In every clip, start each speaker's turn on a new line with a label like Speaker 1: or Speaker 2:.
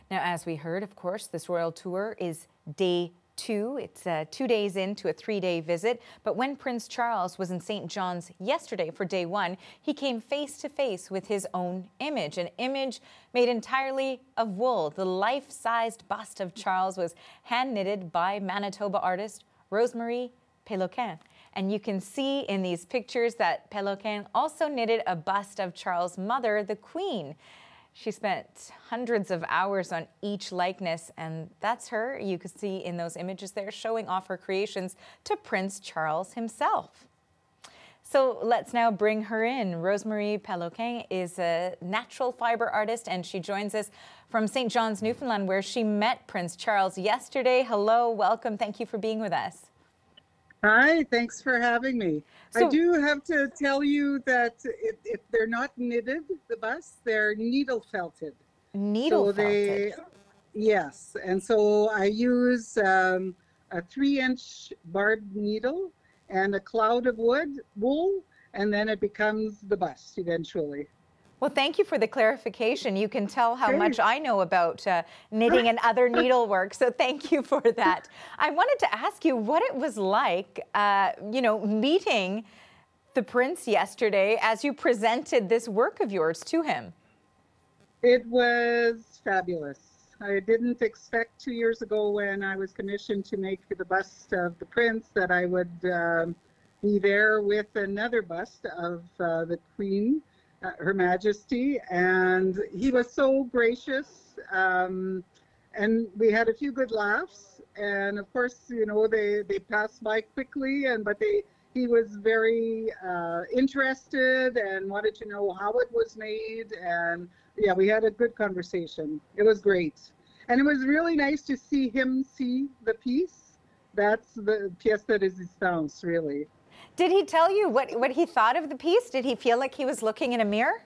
Speaker 1: Now, as we heard, of course, this royal tour is day 2. It's 2 days into a 3-day visit. But when Prince Charles was in St. John's yesterday for day 1, he came face to face with his own image, an image made entirely of wool. The life-sized bust of Charles was hand-knitted by Manitoba artist Rosemarie Péloquin. And you can see in these pictures that Péloquin also knitted a bust of Charles' mother, the Queen. She spent hundreds of hours on each likeness, and that's her. You can see in those images there showing off her creations to Prince Charles himself. So let's now bring her in. Rosemarie Péloquin is a natural fiber artist, and she joins us from St. John's, Newfoundland, where she met Prince Charles yesterday. Hello, welcome. Thank you for being with us.
Speaker 2: Hi, thanks for having me. I do have to tell you that if they're not knitted, the busts, they're needle felted.
Speaker 1: Needle felted?
Speaker 2: Yes, and so I use a 3-inch barbed needle and a cloud of wool, and then it becomes the bust eventually.
Speaker 1: Well, thank you for the clarification. You can tell how much I know about knitting and other needlework, so thank you for that. I wanted to ask you what it was like, meeting the prince yesterday as you presented this work of yours to him.
Speaker 2: It was fabulous. I didn't expect 2 years ago when I was commissioned to make the bust of the prince that I would be there with another bust of the Queen, Her Majesty, and he was so gracious, and we had a few good laughs, and of course, they passed by quickly, but he was very interested and wanted to know how it was made, and yeah, we had a good conversation. It was great, and it was really nice to see him see the piece. That's the pièce de résistance, really.
Speaker 1: Did he tell you what he thought of the piece? Did he feel like he was looking in a mirror?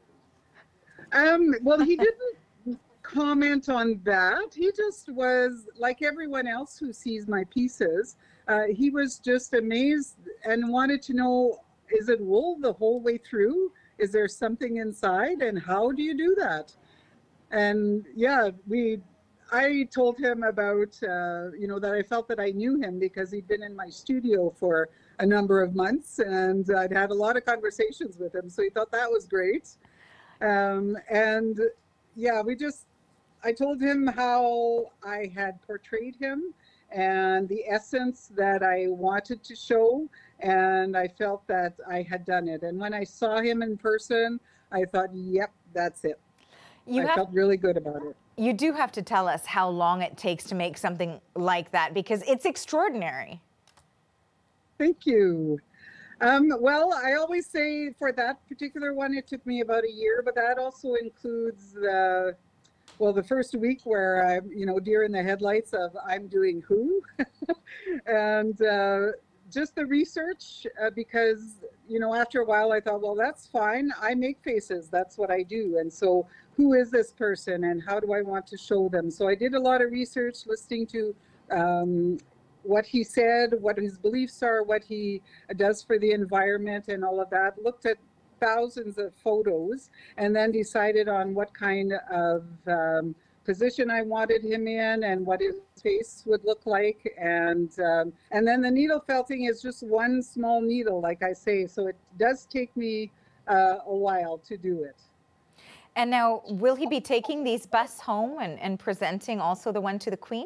Speaker 2: Well, he didn't comment on that. He just was, like everyone else who sees my pieces, he was just amazed and wanted to know, is it wool the whole way through? Is there something inside? And how do you do that? And yeah, I told him about, that I felt that I knew him because he'd been in my studio for a number of months, and I'd had a lot of conversations with him, so he thought that was great. And yeah, I told him how I had portrayed him and the essence that I wanted to show, and I felt that I had done it. And when I saw him in person, I thought, yep, that's it. I felt really good about it.
Speaker 1: You do have to tell us how long it takes to make something like that, because it's extraordinary.
Speaker 2: Thank you. Well, I always say for that particular one, it took me about a year, but that also includes the first week where I'm, deer in the headlights of I'm doing who, and just the research, because, after a while I thought, well, that's fine. I make faces. That's what I do. And so who is this person and how do I want to show them? So I did a lot of research, listening to what he said, what his beliefs are, what he does for the environment and all of that, looked at thousands of photos, and then decided on what kind of position I wanted him in and what his face would look like. And then the needle felting is just one small needle, like I say, so it does take me a while to do it.
Speaker 1: And now, will he be taking these busts home and presenting also the one to the Queen?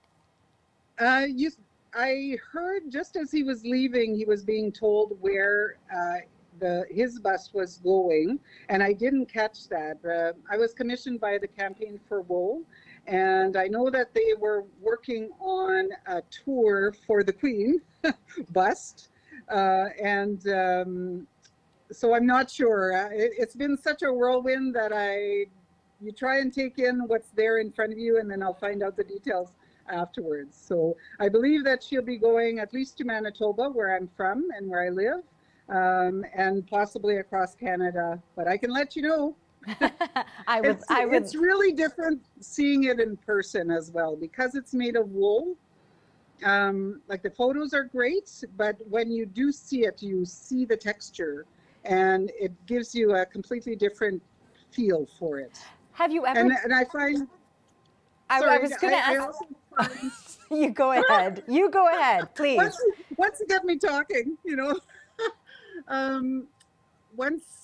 Speaker 2: I heard just as he was leaving, he was being told where his bust was going, and I didn't catch that. I was commissioned by the Campaign for Wool, and I know that they were working on a tour for the Queen bust, so I'm not sure. It's been such a whirlwind that you try and take in what's there in front of you, and then I'll find out the details afterwards. So I believe that she'll be going at least to Manitoba, where I'm from and where I live, and possibly across Canada, but I can let you know. It's really different seeing it in person as well, because it's made of wool. Like the photos are great, but when you do see it, you see the texture, and it gives you a completely different feel for it.
Speaker 1: Have you ever?
Speaker 2: And I find
Speaker 1: I was going to ask. You go ahead. You go ahead, please.
Speaker 2: Once you get me talking, you know. Once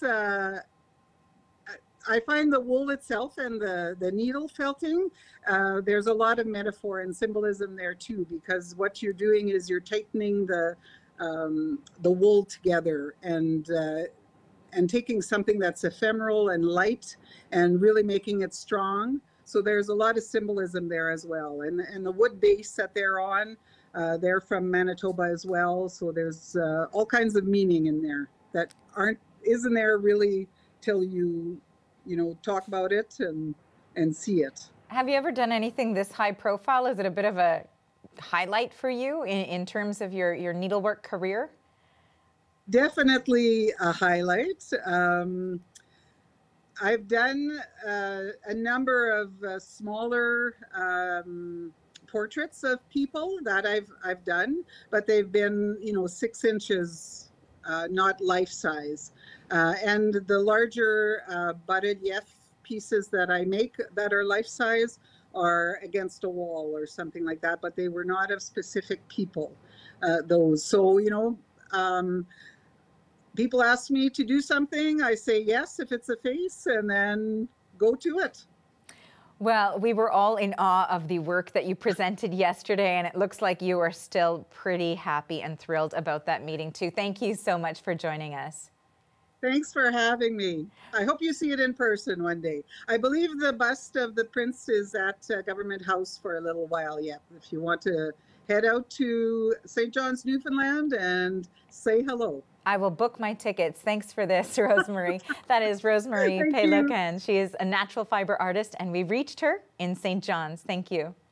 Speaker 2: I find the wool itself and the needle felting, there's a lot of metaphor and symbolism there too, because what you're doing is you're tightening the wool together and taking something that's ephemeral and light and really making it strong. So there's a lot of symbolism there as well. And the wood base that they're on, they're from Manitoba as well. So there's all kinds of meaning in there that isn't there really till you talk about it and see it.
Speaker 1: Have you ever done anything this high profile? Is it a bit of a highlight for you in terms of your needlework career?
Speaker 2: Definitely a highlight. I've done a number of smaller portraits of people that I've done, but they've been 6 inches, not life size. And the larger butted pieces that I make that are life size are against a wall or something like that, but they were not of specific people, those. So, people ask me to do something, I say yes if it's a face, and then go to it.
Speaker 1: Well, we were all in awe of the work that you presented yesterday, and it looks like you are still pretty happy and thrilled about that meeting too. Thank you so much for joining us.
Speaker 2: Thanks for having me. I hope you see it in person one day. I believe the bust of the prince is at Government House for a little while yet. If you want to head out to St. John's, Newfoundland and say hello.
Speaker 1: I will book my tickets. Thanks for this, Rosemarie. That is Rosemarie Péloquin. She is a natural fiber artist, and we reached her in St. John's. Thank you.